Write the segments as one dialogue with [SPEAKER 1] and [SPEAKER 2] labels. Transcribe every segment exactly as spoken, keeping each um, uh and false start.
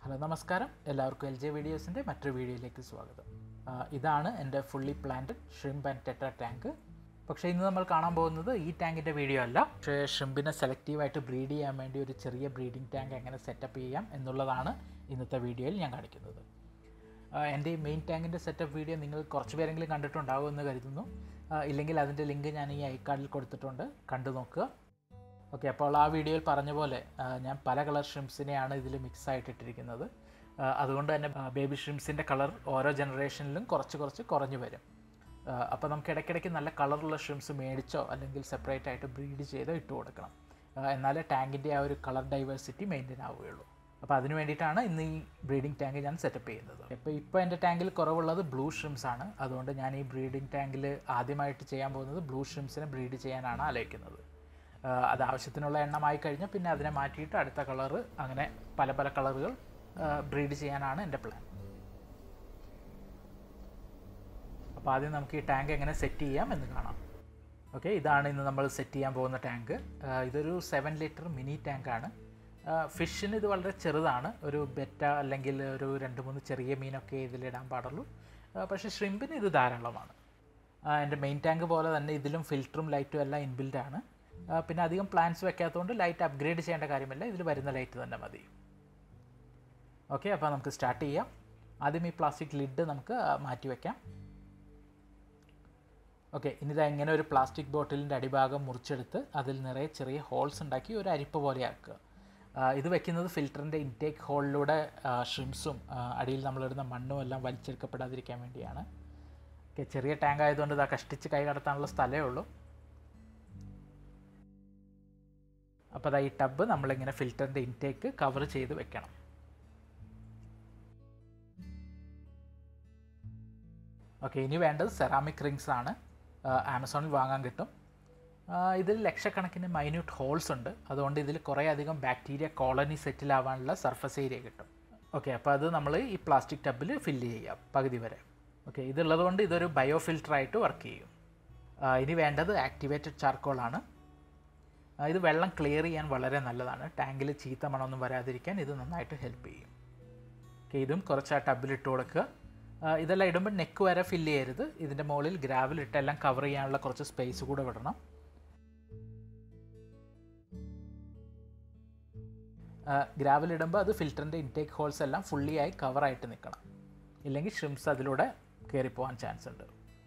[SPEAKER 1] Hello നമസ്കാരം, എല്ലാവർക്കും L J വീഡിയോസിൻ്റെ മറ്റൊരു വീഡിയോയിലേക്ക് സ്വാഗതം. ഇതാണ് എൻ്റെ fully planted shrimp and tetra tank. പക്ഷേ ഇന്ന് നമ്മൾ കാണാൻ പോകുന്നത് ഈ ടാങ്കിൻ്റെ വീഡിയോ അല്ല, പക്ഷേ ഷ്രിമ്പിനെ സെലക്റ്റീവായിട്ട് ബ്രീഡ് ചെയ്യാൻ വേണ്ടി ഒരു ചെറിയ ബ്രീഡിംഗ് ടാങ്ക് എങ്ങനെ സെറ്റപ്പ് ചെയ്യാം എന്നുള്ളതാണ് ഇന്നത്തെ വീഡിയോയിൽ ഞാൻ കാണിക്കുന്നത്. എൻ്റെ ഈ മെയിൻ ടാങ്കിൻ്റെ സെറ്റപ്പ് വീഡിയോ നിങ്ങൾ കുറച്ച് പേരെങ്കിലും കണ്ടിട്ടുണ്ടാകുമെന്ന് കരുതുന്നു. ഇല്ലെങ്കിൽ അതിൻ്റെ ലിങ്ക് ഞാൻ ഈ ഐക്കാർഡിൽ കൊടുത്തിട്ടുണ്ട്, കണ്ടു നോക്കുക. ഓക്കെ, അപ്പോൾ ആ വീഡിയോയിൽ പറഞ്ഞ പോലെ ഞാൻ പല കളർ ഷ്രിംപ്സിനെയാണ് ഇതിൽ മിക്സ് ആയിട്ട് ഇട്ടിരിക്കുന്നത്. അതുകൊണ്ട് തന്നെ ബേബി ഷ്രിംപ്സിൻ്റെ കളർ ഓരോ ജനറേഷനിലും കുറച്ച് കുറച്ച് കുറഞ്ഞു വരും. അപ്പോൾ നമുക്ക് ഇടയ്ക്കിടയ്ക്ക് നല്ല കളറുള്ള ഷ്രിംപ്സ് മേടിച്ചോ അല്ലെങ്കിൽ സെപ്പറേറ്റ് ആയിട്ട് ബ്രീഡ് ചെയ്തോ ഇട്ട് കൊടുക്കണം. എന്നാലേ ടാങ്കിൻ്റെ ആ ഒരു കളർ ഡൈവേഴ്സിറ്റി മെയിൻറ്റെയിൻ ആവുകയുള്ളൂ. അപ്പോൾ അതിന് വേണ്ടിയിട്ടാണ് ഇന്ന് ഈ ബ്രീഡിംഗ് ടാങ്ക് ഞാൻ സെറ്റപ്പ് ചെയ്യുന്നത്. അപ്പോൾ ഇപ്പോൾ എൻ്റെ ടാങ്കിൽ കുറവുള്ളത് ബ്ലൂ ഷ്രിംസ് ആണ്. അതുകൊണ്ട് ഞാൻ ഈ ബ്രീഡിംഗ് ടാങ്കിൽ ആദ്യമായിട്ട് ചെയ്യാൻ പോകുന്നത് ബ്ലൂ ഷ്രിംസിനെ ബ്രീഡ് ചെയ്യാനാണ് ആലോചിക്കുന്നത്. അത് ആവശ്യത്തിനുള്ള എണ്ണമായി കഴിഞ്ഞാൽ പിന്നെ അതിനെ മാറ്റിയിട്ട് അടുത്ത കളറ്, അങ്ങനെ പല പല കളറുകൾ ബ്രീഡ് ചെയ്യാനാണ് എൻ്റെ പ്ലാൻ. അപ്പോൾ ആദ്യം നമുക്ക് ഈ ടാങ്ക് എങ്ങനെ സെറ്റ് ചെയ്യാം എന്ന് കാണാം. ഓക്കെ, ഇതാണ് ഇന്ന് നമ്മൾ സെറ്റ് ചെയ്യാൻ പോകുന്ന ടാങ്ക്. ഇതൊരു സെവൻ ലിറ്റർ മിനി ടാങ്കാണ്. ഫിഷിന് ഇത് വളരെ ചെറുതാണ്, ഒരു ബെറ്റ അല്ലെങ്കിൽ ഒരു രണ്ട് മൂന്ന് ചെറിയ മീനൊക്കെ ഇതിലിടാൻ പാടുള്ളൂ. പക്ഷേ ഷ്രിമ്പിന് ഇത് ധാരാളമാണ്. എൻ്റെ മെയിൻ ടാങ്ക് പോലെ തന്നെ ഇതിലും ഫിൽറ്ററും ലൈറ്റും എല്ലാം ഇൻബിൽഡ് ആണ്. പിന്നെ അധികം പ്ലാൻസ് വെക്കാത്തതുകൊണ്ട് ലൈറ്റ് അപ്ഗ്രേഡ് ചെയ്യേണ്ട കാര്യമില്ല, ഇതിൽ വരുന്ന ലൈറ്റ് തന്നെ മതി. ഓക്കെ, അപ്പോൾ നമുക്ക് സ്റ്റാർട്ട് ചെയ്യാം. ആദ്യം ഈ പ്ലാസ്റ്റിക് ലിഡ് നമുക്ക് മാറ്റി വയ്ക്കാം. ഓക്കെ, ഇനി ഇത് എങ്ങനെ ഒരു പ്ലാസ്റ്റിക് ബോട്ടിലിൻ്റെ അടിഭാഗം മുറിച്ചെടുത്ത് അതിൽ നിറയെ ചെറിയ ഹോൾസ് ഉണ്ടാക്കി ഒരു അരിപ്പ് പോലെ ആക്കുക. ഇത് വെക്കുന്നത് ഫിൽറ്ററിൻ്റെ ഇൻടേക്ക് ഹോളിലൂടെ ഷ്രിംസും അടിയിൽ നമ്മളിടുന്ന മണ്ണും എല്ലാം വലിച്ചെടുക്കപ്പെടാതിരിക്കാൻ വേണ്ടിയാണ്. ഓക്കെ, ചെറിയ ടാങ്ക് ആയതുകൊണ്ട് ഇത് കഷ്ടിച്ച് കൈ കടത്താനുള്ള സ്ഥലമേ ഉള്ളൂ. അപ്പോൾ അതാ ഈ ടബ് നമ്മളിങ്ങനെ ഫിൽറ്ററിൻ്റെ ഇൻടേക്ക് കവർ ചെയ്ത് വെക്കണം. ഓക്കെ, ഇനി വേണ്ടത് സെറാമിക് റിങ്സ് ആണ്. ആമസോണിൽ വാങ്ങാൻ കിട്ടും. ഇതിൽ ലക്ഷക്കണക്കിന് മൈന്യൂട്ട് ഹോൾസ് ഉണ്ട്. അതുകൊണ്ട് ഇതിൽ കുറേ അധികം ബാക്ടീരിയ കോളനി സെറ്റിലാവാനുള്ള സർഫസ് ഏരിയ കിട്ടും. ഓക്കെ, അപ്പോൾ അത് നമ്മൾ ഈ പ്ലാസ്റ്റിക് ടബിൽ ഫില്ല് ചെയ്യാം പകുതി വരെ. ഓക്കെ, ഇതുള്ളത് കൊണ്ട് ഇതൊരു ബയോ ഫിൽറ്ററായിട്ട് വർക്ക് ചെയ്യും. ഇനി വേണ്ടത് ആക്ടിവേറ്റഡ് ചാർക്കോളാണ്. ഇത് വെള്ളം ക്ലിയർ ചെയ്യാൻ വളരെ നല്ലതാണ്. ടാങ്കിൽ ചീത്ത മണമൊന്നും വരാതിരിക്കാൻ ഇത് നന്നായിട്ട് ഹെൽപ്പ് ചെയ്യും. ഓക്കെ, ഇതും കുറച്ച് ആ ടബിലിട്ട് കൊടുക്കുക. ഇതെല്ലാം ഇടുമ്പോൾ നെക്ക് വരെ ഫില്ല് ചെയ്യരുത്. ഇതിൻ്റെ മുകളിൽ ഗ്രാവൽ ഇട്ടെല്ലാം കവർ ചെയ്യാനുള്ള കുറച്ച് സ്പേസ് കൂടെ വിടണം. ഗ്രാവൽ ഇടുമ്പോൾ അത് ഫിൽറ്ററിൻ്റെ ഇൻടേക്ക് ഹോൾസ് എല്ലാം ഫുള്ളി ആയി കവറായിട്ട് നിൽക്കണം, ഇല്ലെങ്കിൽ ഷ്രിംപ്സ് അതിലൂടെ കയറിപ്പോകാൻ ചാൻസ് ഉണ്ട്.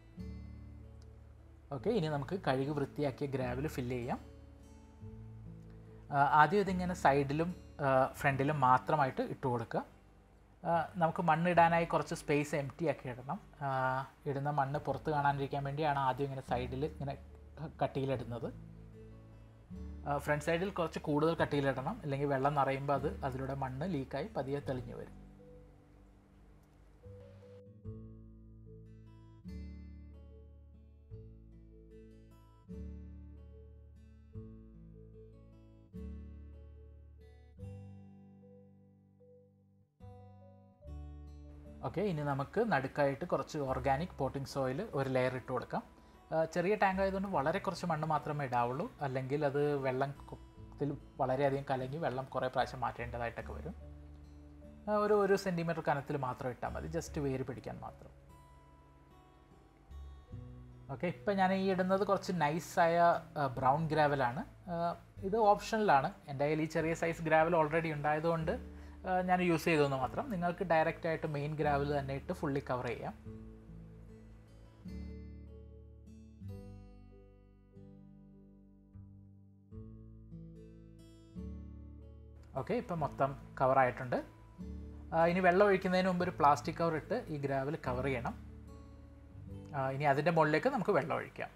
[SPEAKER 1] ഓക്കെ, ഇനി നമുക്ക് കഴുകി വൃത്തിയാക്കിയ ഗ്രാവൽ ഫില്ല് ചെയ്യാം. ആദ്യം ഇതിങ്ങനെ സൈഡിലും ഫ്രണ്ടിലും മാത്രമായിട്ട് ഇട്ട് കൊടുക്കുക. നമുക്ക് മണ്ണിടാനായി കുറച്ച് സ്പേസ് എം ടി ആക്കി ഇടണം. ഇടുന്ന മണ്ണ് പുറത്ത് കാണാനിരിക്കാൻ വേണ്ടിയാണ് ആദ്യം ഇങ്ങനെ സൈഡിൽ ഇങ്ങനെ കട്ടിയിലിടുന്നത്. ഫ്രണ്ട് സൈഡിൽ കുറച്ച് കൂടുതൽ കട്ടിയിലിടണം, അല്ലെങ്കിൽ വെള്ളം നിറയുമ്പോൾ അത് അതിലൂടെ മണ്ണ് ലീക്കായി പതിയെ തെളിഞ്ഞു വരും. ഓക്കെ, ഇനി നമുക്ക് നടുക്കായിട്ട് കുറച്ച് ഓർഗാനിക് പോട്ടിംഗ് സോയിൽ ഒരു ലെയർ ഇട്ട് കൊടുക്കാം. ചെറിയ ടാങ്ക് ആയതുകൊണ്ട് വളരെ കുറച്ച് മണ്ണ് മാത്രമേ ഇടാവുള്ളൂ, അല്ലെങ്കിൽ അത് വെള്ളത്തിൽ വളരെയധികം കലങ്ങി വെള്ളം കുറേ പ്രാവശ്യം മാറ്റേണ്ടതായിട്ടൊക്കെ വരും. ഒരു ഒരു സെൻറ്റിമീറ്റർ കനത്തിൽ മാത്രം ഇട്ടാൽ മതി, ജസ്റ്റ് വേര് പിടിക്കാൻ മാത്രം. ഓക്കെ, ഇപ്പം ഞാൻ ഈ ഇടുന്നത് കുറച്ച് നൈസായ ബ്രൗൺ ഗ്രാവലാണ്. ഇത് ഓപ്ഷണലാണ്. എൻ്റെ കയ്യിൽ ഈ ചെറിയ സൈസ് ഗ്രാവൽ ഓൾറെഡി ഉണ്ടായതുകൊണ്ട് ഞാൻ യൂസ് ചെയ്തെന്ന് മാത്രം. നിങ്ങൾക്ക് ഡയറക്റ്റായിട്ട് മെയിൻ ഗ്രാവൽ തന്നെ ഇട്ട് ഫുള്ളി കവർ ചെയ്യാം. ഓക്കെ, ഇപ്പം മൊത്തം കവറായിട്ടുണ്ട്. ഇനി വെള്ളം ഒഴിക്കുന്നതിന് മുമ്പ് ഒരു പ്ലാസ്റ്റിക് കവർ ഇട്ട് ഈ ഗ്രാവൽ കവർ ചെയ്യണം. ഇനി അതിൻ്റെ മുകളിലേക്ക് നമുക്ക് വെള്ളം ഒഴിക്കാം.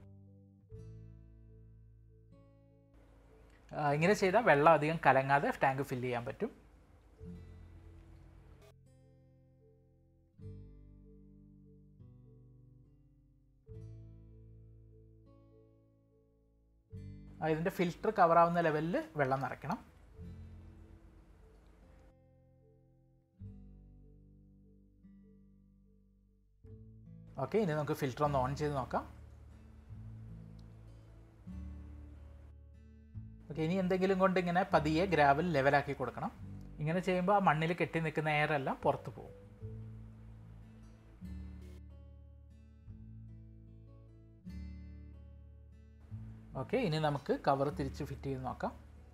[SPEAKER 1] ഇങ്ങനെ ചെയ്താൽ വെള്ളം അധികം കലങ്ങാതെ ടാങ്ക് ഫില്ല് ചെയ്യാൻ പറ്റും. ഇതിൻ്റെ ഫിൽറ്റർ കവറാവുന്ന ലെവലിൽ വെള്ളം നിറയ്ക്കണം. ഓക്കെ, ഇനി നമുക്ക് ഫിൽറ്റർ ഒന്ന് ഓൺ ചെയ്ത് നോക്കാം. ഓക്കെ, ഇനി എന്തെങ്കിലും കൊണ്ട് ഇങ്ങനെ പതിയെ ഗ്രാവൽ ലെവലാക്കി കൊടുക്കണം. ഇങ്ങനെ ചെയ്യുമ്പോൾ ആ മണ്ണിൽ കെട്ടി നിൽക്കുന്ന എയർ എല്ലാം പുറത്തു പോകും. ഓക്കെ, ഇനി നമുക്ക് കവർ തിരിച്ച് ഫിറ്റ് ചെയ്ത് നോക്കാം.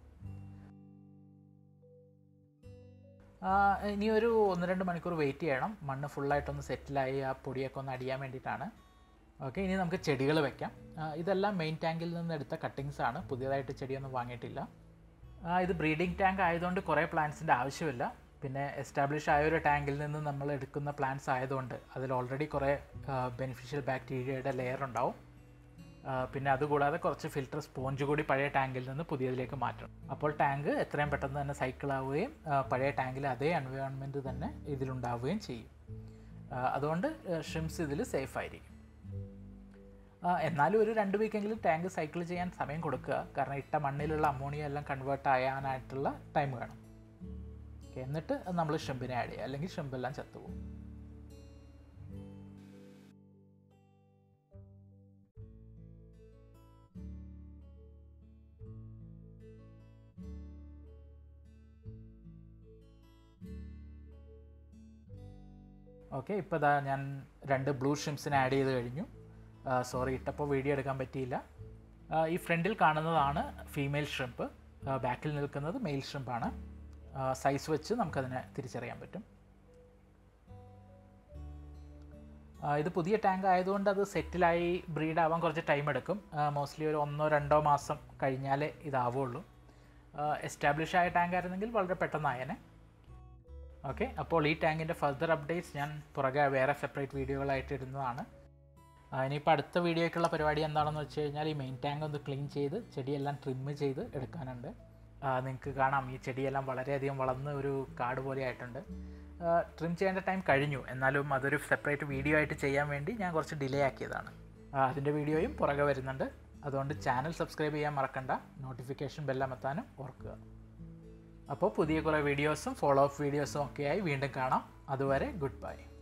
[SPEAKER 1] ഇനി ഒരു ഒന്ന് രണ്ട് മണിക്കൂർ വെയിറ്റ് ചെയ്യണം, മണ്ണ് ഫുള്ളായിട്ടൊന്ന് സെറ്റിലായി ആ പൊടിയൊക്കെ ഒന്ന് അടിയാൻ വേണ്ടിയിട്ടാണ്. ഓക്കെ, ഇനി നമുക്ക് ചെടികൾ വെക്കാം. ഇതെല്ലാം മെയിൻ ടാങ്കിൽ നിന്ന് എടുത്ത കട്ടിങ്സ് ആണ്, പുതിയതായിട്ട് ചെടിയൊന്നും വാങ്ങിയിട്ടില്ല. ഇത് ബ്രീഡിംഗ് ടാങ്ക് ആയതുകൊണ്ട് കുറേ പ്ലാന്റ്സിൻ്റെ ആവശ്യമില്ല. പിന്നെ എസ്റ്റാബ്ലിഷ് ആയ ഒരു ടാങ്കിൽ നിന്ന് നമ്മൾ എടുക്കുന്ന പ്ലാന്റ്സ് ആയതുകൊണ്ട് അതിൽ ഓൾറെഡി കുറേ ബെനിഫിഷ്യൽ ബാക്ടീരിയയുടെ ലെയർ ഉണ്ടാവും. പിന്നെ അതുകൂടാതെ കുറച്ച് ഫിൽറ്റർ സ്പോഞ്ച് കൂടി പഴയ ടാങ്കിൽ നിന്ന് പുതിയതിലേക്ക് മാറ്റണം. അപ്പോൾ ടാങ്ക് എത്രയും പെട്ടെന്ന് തന്നെ സൈക്കിൾ ആവുകയും പഴയ ടാങ്കിലെ അതേ എൻവയോൺമെൻറ്റ് തന്നെ ഇതിലുണ്ടാവുകയും ചെയ്യും. അതുകൊണ്ട് ഷ്രിംപ്സ് ഇതിൽ സേഫ് ആയിരിക്കും. എന്നാലും ഒരു രണ്ട് വീക്കെങ്കിലും ടാങ്ക് സൈക്കിൾ ചെയ്യാൻ സമയം കൊടുക്കുക, കാരണം ഇട്ട മണ്ണിലുള്ള അമോണിയ എല്ലാം കൺവേർട്ട് ആകാനായിട്ടുള്ള ടൈം വേണം. ഓക്കെ, എന്നിട്ട് നമ്മൾ ഷ്രിമ്പിനെ ആഡ് ചെയ്യുക, അല്ലെങ്കിൽ ഷ്രിമ്പെല്ലാം ചത്തുപോകും. ഓക്കെ, ഇപ്പോൾ ഇതാ ഞാൻ രണ്ട് ബ്ലൂ ഷ്രിംപ്സിനെ ആഡ് ചെയ്ത് കഴിഞ്ഞു. സോറി, ഇട്ടപ്പോൾ വീഡിയോ എടുക്കാൻ പറ്റിയില്ല. ഈ ഫ്രണ്ടിൽ കാണുന്നതാണ് ഫീമെയിൽ ഷ്രിംപ്, ബാക്കിൽ നിൽക്കുന്നത് മെയിൽ ഷ്രിംപാണ്. സൈസ് വെച്ച് നമുക്കതിനെ തിരിച്ചറിയാൻ പറ്റും. ഇത് പുതിയ ടാങ്ക് ആയതുകൊണ്ട് അത് സെറ്റിലായി ബ്രീഡ് ആവാൻ കുറച്ച് ടൈം എടുക്കും. മോസ്റ്റ്ലി ഒരു ഒന്നോ രണ്ടോ മാസം കഴിഞ്ഞാലേ ഇതാവുള്ളൂ. എസ്റ്റാബ്ലിഷ് ആയ ടാങ്ക് ആയിരുന്നെങ്കിൽ വളരെ പെട്ടെന്നായേനെ. ഓക്കെ, അപ്പോൾ ഈ ടാങ്കിൻ്റെ ഫർദർ അപ്ഡേറ്റ്സ് ഞാൻ പുറകെ വേറെ സെപ്പറേറ്റ് വീഡിയോകളായിട്ട് ഇടുന്നതാണ്. ഇനിയിപ്പോൾ അടുത്ത വീഡിയോയ്ക്കുള്ള പരിപാടി എന്താണെന്ന് വെച്ച് കഴിഞ്ഞാൽ ഈ മെയിൻ ടാങ്ക് ഒന്ന് ക്ലീൻ ചെയ്ത് ചെടിയെല്ലാം ട്രിം ചെയ്ത് എടുക്കാനുണ്ട്. നിങ്ങൾക്ക് കാണാം, ഈ ചെടിയെല്ലാം വളരെയധികം വളർന്ന് ഒരു കാട് പോലെ ആയിട്ടുണ്ട്. ട്രിം ചെയ്യേണ്ട ടൈം കഴിഞ്ഞു, എന്നാലും അതൊരു സെപ്പറേറ്റ് വീഡിയോ ആയിട്ട് ചെയ്യാൻ വേണ്ടി ഞാൻ കുറച്ച് ഡിലേ ആക്കിയതാണ്. അതിൻ്റെ വീഡിയോയും പുറകെ വരുന്നുണ്ട്. അതുകൊണ്ട് ചാനൽ സബ്സ്ക്രൈബ് ചെയ്യാൻ മറക്കണ്ട, നോട്ടിഫിക്കേഷൻ ബെല്ലമർത്താനും ഓർക്കുക. അപ്പോൾ പുതിയ കുറേ വീഡിയോസും ഫോളോ അപ്പ് വീഡിയോസും ഒക്കെയായി വീണ്ടും കാണാം. അതുവരെ ഗുഡ് ബൈ.